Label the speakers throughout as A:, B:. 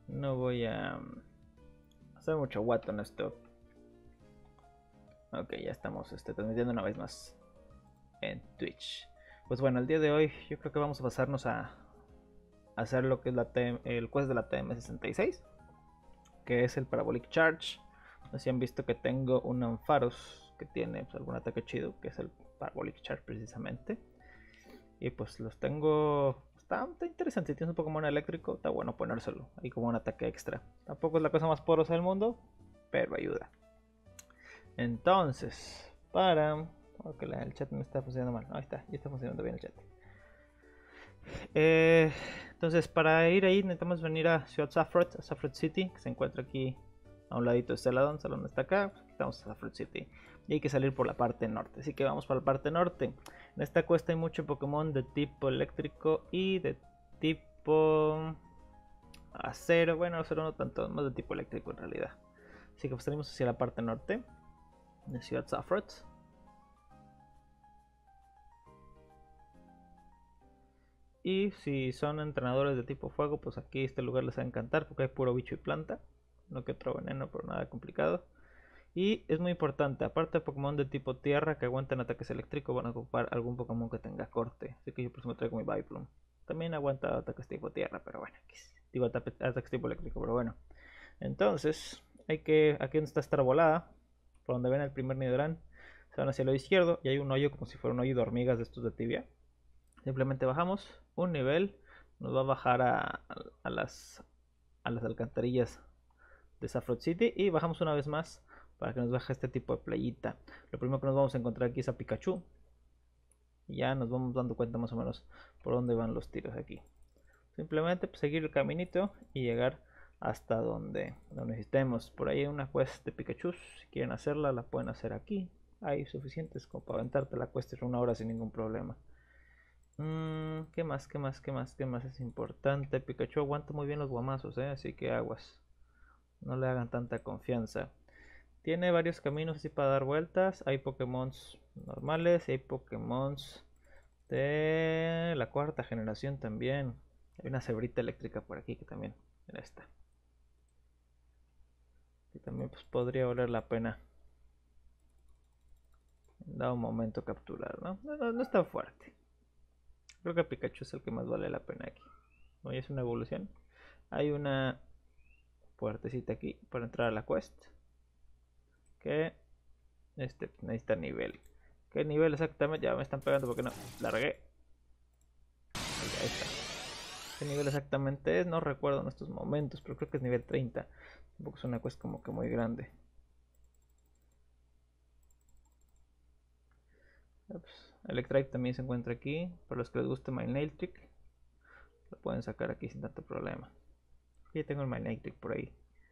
A: No voy a hacer mucho guato en esto. Ok, ya estamos transmitiendo una vez más en Twitch. Pues bueno, el día de hoy yo creo que vamos a pasarnos a hacer lo que es el quest de la TM66, que es el Parabolic Charge. No sé si han visto que tengo un Ampharos que tiene pues, algún ataque chido, que es el Parabolic Charge precisamente. Y pues los tengo. Está interesante. Si tienes un Pokémon eléctrico, está bueno ponérselo ahí como un ataque extra. Tampoco es la cosa más poderosa del mundo, pero ayuda. Entonces, Ok, el chat me está funcionando mal. Ahí está, ya está funcionando bien el chat. Entonces, para ir ahí necesitamos venir a Ciudad Safford, a Safford City, que se encuentra aquí a un ladito de Celadon. Celadon está acá, pues estamos a Safford City. Y hay que salir por la parte norte, así que vamos para la parte norte. En esta cuesta hay mucho Pokémon de tipo eléctrico y de tipo acero. Bueno, acero no tanto, más de tipo eléctrico en realidad. Así que pues salimos hacia la parte norte de Ciudad Safford. Y si son entrenadores de tipo fuego, pues aquí este lugar les va a encantar porque hay puro bicho y planta. No que otro veneno, pero nada complicado. Y es muy importante, aparte de Pokémon de tipo tierra que aguantan ataques eléctricos, van a ocupar algún Pokémon que tenga corte. Así que yo por eso me traigo mi Viplum. También aguanta ataques tipo tierra, pero bueno. Digo ataques tipo eléctrico, pero bueno. Entonces, aquí donde está esta arbolada, por donde ven el primer Nidoran, se van hacia el lado izquierdo y hay un hoyo como si fuera un hoyo de hormigas de estos de tibia. Simplemente bajamos un nivel, nos va a bajar a las alcantarillas de Saffron City y bajamos una vez más para que nos baje este tipo de playita. Lo primero que nos vamos a encontrar aquí es a Pikachu y ya nos vamos dando cuenta más o menos por dónde van los tiros aquí. Simplemente pues, seguir el caminito y llegar hasta donde estemos. Por ahí hay una quest de Pikachu, si quieren hacerla la pueden hacer aquí. Hay suficientes como para aventarte la quest en una hora sin ningún problema. ¿Qué más? ¿Qué más? ¿Qué más? ¿Qué más es importante? Pikachu aguanta muy bien los guamazos, así que aguas. No le hagan tanta confianza. Tiene varios caminos así para dar vueltas. Hay Pokémon normales y hay Pokémon de la cuarta generación también. Hay una cebrita eléctrica por aquí que también. Mira esta. Que también pues, podría valer la pena. Da un momento capturar, ¿no? No está fuerte. Creo que Pikachu es el que más vale la pena aquí. Hoy es una evolución. Hay una puertecita aquí para entrar a la quest. Que necesita nivel. ¿Qué nivel exactamente? Ya me están pegando porque no. Largué. Ahí está. ¿Qué nivel exactamente es? No recuerdo en estos momentos, pero creo que es nivel 30. Tampoco es una quest como que muy grande. Ups. Electrike también se encuentra aquí. Para los que les guste My Nail Trick, lo pueden sacar aquí sin tanto problema. Ya tengo el My Nail Trick por ahí.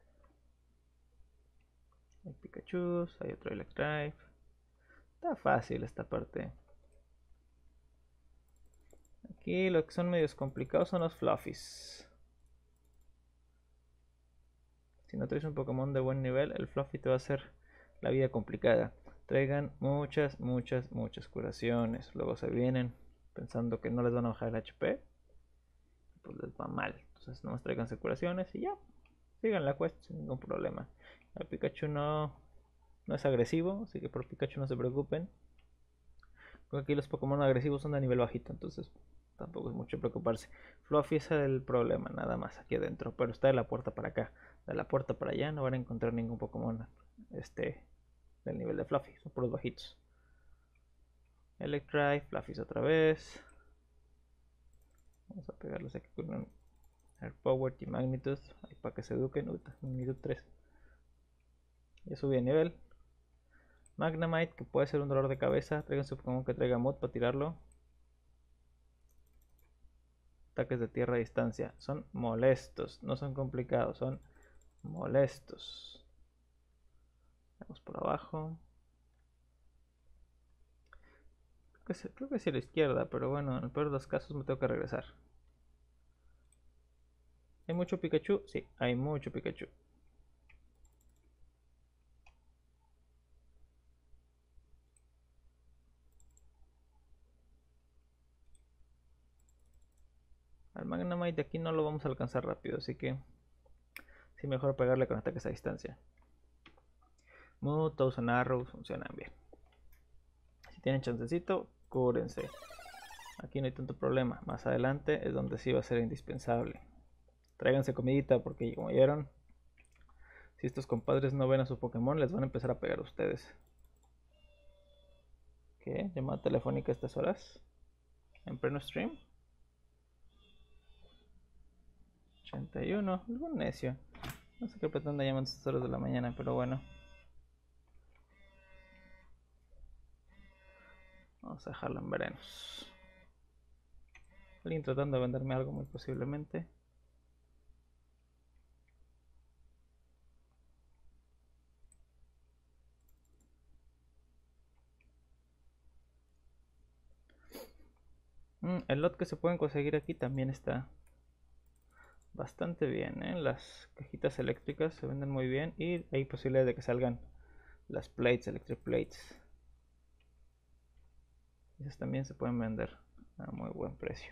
A: Hay Pikachu, hay otro Electrike. Está fácil esta parte. Aquí lo que son medios complicados son los Fluffies. Si no traes un Pokémon de buen nivel, el Fluffy te va a hacer la vida complicada. Traigan muchas curaciones. Luego se vienen pensando que no les van a bajar el HP. Pues les va mal. Entonces nomás traiganse curaciones y ya. Sigan la quest sin ningún problema. El Pikachu no es agresivo, así que por Pikachu no se preocupen. Porque aquí los Pokémon agresivos son de nivel bajito, entonces tampoco es mucho preocuparse. Fluffy es el problema, nada más aquí adentro. Pero está de la puerta para acá. De la puerta para allá no van a encontrar ningún Pokémon del nivel de Fluffy. Son puros bajitos. Electric, Fluffy otra vez. Vamos a pegarlos aquí con un Air Power y Magnitude. Ahí para que se eduquen. Magnitude 3. Ya subí de nivel. Magnemite, que puede ser un dolor de cabeza. Traigan su Pokémon que traiga mod para tirarlo. Ataques de tierra a distancia. Son molestos, no son complicados, son molestos. Vamos por abajo. Creo que es a la izquierda, pero bueno, en el peor de los casos me tengo que regresar. ¿Hay mucho Pikachu? Sí, hay mucho Pikachu. Al Magnemite de aquí no lo vamos a alcanzar rápido, así que Sí, mejor pegarle con ataques a distancia. Mood, Thousand Arrows funcionan bien. Si tienen chancecito, cúrense. Aquí no hay tanto problema. Más adelante es donde sí va a ser indispensable. Tráiganse comidita porque como vieron, si estos compadres no ven a su Pokémon, les van a empezar a pegar a ustedes. ¿Qué? ¿Llamada telefónica a estas horas? ¿En pleno stream? 81, algún necio. No sé qué pretende llamar a estas horas de la mañana, pero bueno. Vamos a dejarlo en verenos. Alguien tratando de venderme algo muy posiblemente. El lot que se pueden conseguir aquí también está bastante bien, ¿eh? Las cajitas eléctricas se venden muy bien y hay posibilidad de que salgan las plates, electric plates. Esas también se pueden vender a muy buen precio.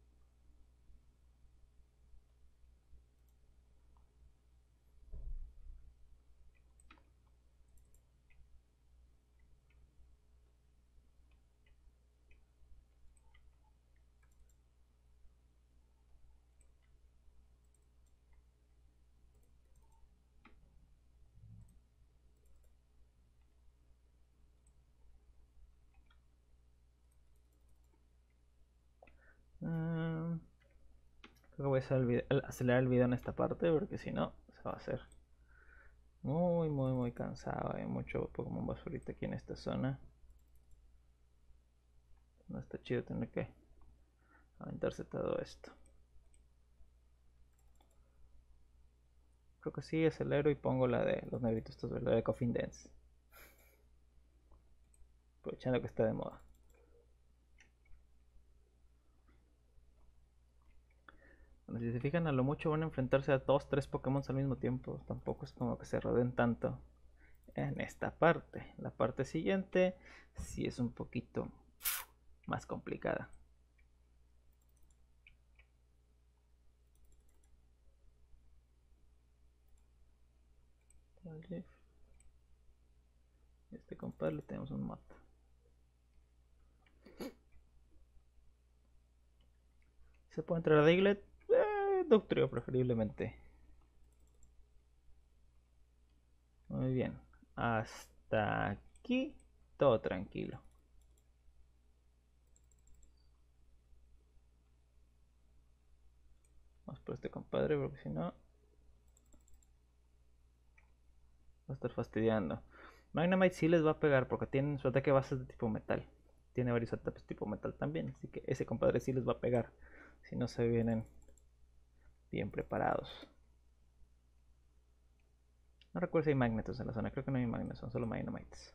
A: Creo que voy a acelerar el video en esta parte porque si no se va a hacer muy cansado. Hay mucho Pokémon basurita aquí en esta zona. No está chido tener que aventarse todo esto. Creo que sí, acelero y pongo la de los negritos, estos, la de Coffin Dance. Aprovechando que está de moda. Bueno, si se fijan, a lo mucho van a enfrentarse a 2-3 Pokémon al mismo tiempo. Tampoco es como que se rodeen tanto en esta parte. La parte siguiente sí es un poquito más complicada. Este compadre le tenemos un mod. ¿Se puede entrar a Diglett? Doctrio preferiblemente. Muy bien. Hasta aquí todo tranquilo. Vamos por este compadre porque si no va a estar fastidiando. Magnemite sí les va a pegar porque tienen su ataque base de tipo metal. Tiene varios ataques tipo metal también. Así que ese compadre sí les va a pegar. Si no se vienen bien preparados. No recuerdo si hay magnetos en la zona. Creo que no hay magnetos, son solo Magnemites.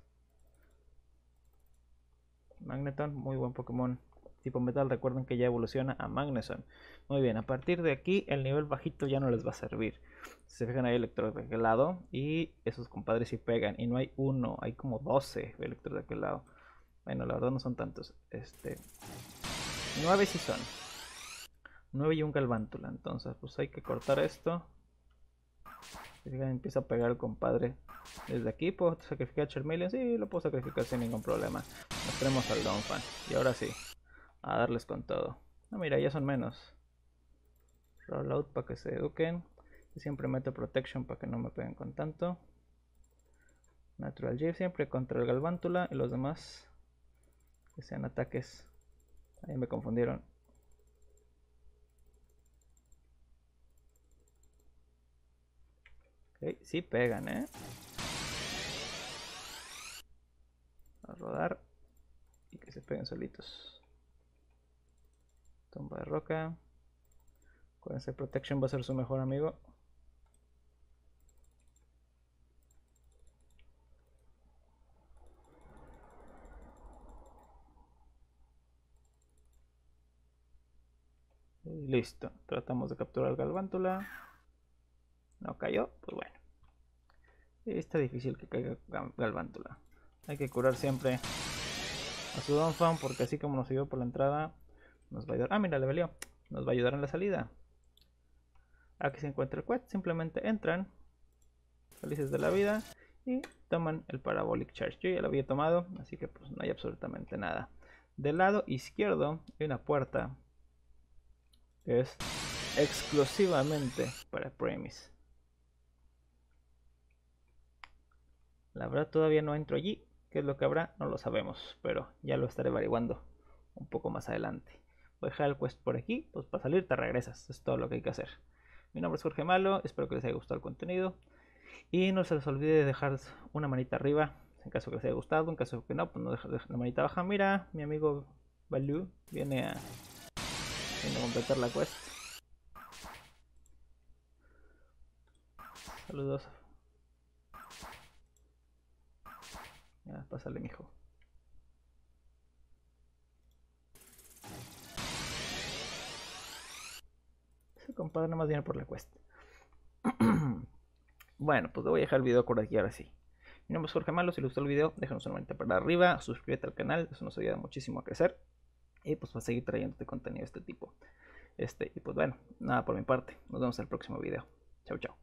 A: Magneton, muy buen Pokémon tipo metal. Recuerden que ya evoluciona a Magneton. Muy bien, a partir de aquí el nivel bajito ya no les va a servir. Se fijan ahí electro de aquel lado y esos compadres sí pegan. Y no hay uno, hay como 12 electro de aquel lado. Bueno, la verdad no son tantos. 9 sí son. 9 y un Galvántula. Entonces pues hay que cortar esto. Empieza a pegar el compadre desde aquí. ¿Puedo sacrificar a Charmeleon? Sí, lo puedo sacrificar sin ningún problema. Nos tenemos al Donphan. Y ahora sí, a darles con todo. No, mira, ya son menos. Rollout para que se eduquen. Y siempre meto Protection para que no me peguen con tanto. Natural Gift siempre contra el Galvántula. Y los demás que sean ataques. Ahí me confundieron. Ok, sí pegan, a rodar. Y que se peguen solitos. Tumba de roca. Acuérdense, Protection va a ser su mejor amigo. Y listo. Tratamos de capturar al Galvántula. No cayó, pues bueno. Está difícil que caiga Galvántula. Hay que curar siempre a su Donphan porque así como nos ayudó por la entrada, nos va a ayudar. Ah, mira, le valió. Nos va a ayudar en la salida. Aquí se encuentra el quest, simplemente entran, felices de la vida, y toman el Parabolic Charge. Yo ya lo había tomado, así que pues no hay absolutamente nada. Del lado izquierdo hay una puerta que es exclusivamente para Premise. La verdad todavía no entro allí. ¿Qué es lo que habrá? No lo sabemos, pero ya lo estaré averiguando un poco más adelante. Voy a dejar el quest por aquí, pues para salir te regresas, es todo lo que hay que hacer. Mi nombre es Jorge Malo, espero que les haya gustado el contenido. Y no se les olvide dejar una manita arriba, en caso que les haya gustado, en caso que no, pues no dejen la manita abajo. Mira, mi amigo Baloo viene a completar la quest. Saludos. Ya, pásale, mijo. Ese compadre nada más viene por la quest. Bueno, pues le voy a dejar el video por aquí ahora sí. Mi nombre es Jorge Malo, si les gustó el video, déjanos una manita para arriba, suscríbete al canal, eso nos ayuda muchísimo a crecer. Y pues va a seguir trayéndote contenido de este tipo. Y pues bueno, nada por mi parte, nos vemos en el próximo video. Chau, chau.